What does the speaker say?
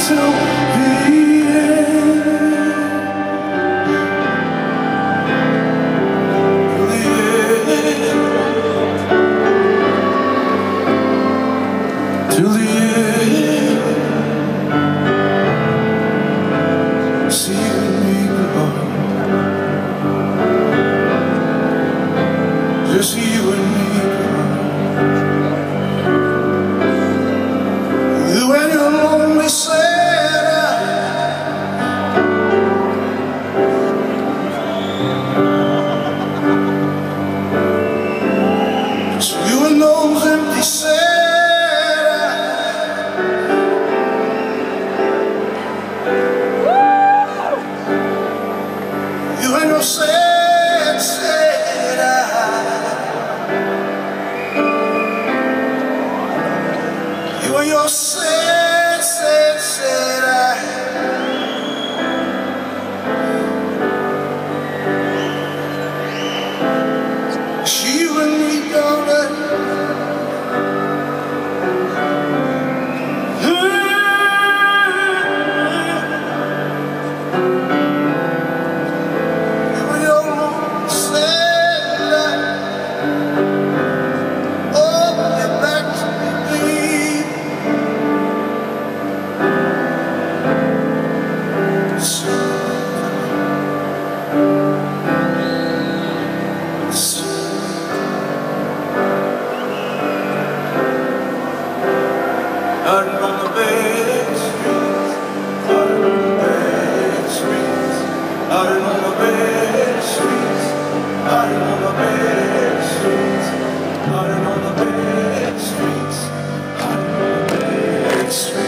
till the end. Till the end. See you and me goodbye. Just you and me goodbye. You and your lonely sad eyes. Just you and those empty sad. You and your sad, sad eyes. You and your sad, sad, sad eyes. It's you and me, darling. Out on the bed streets, out on the bed streets, out on the bed streets, out on the bed streets, out on the bed streets, out on the bed streets.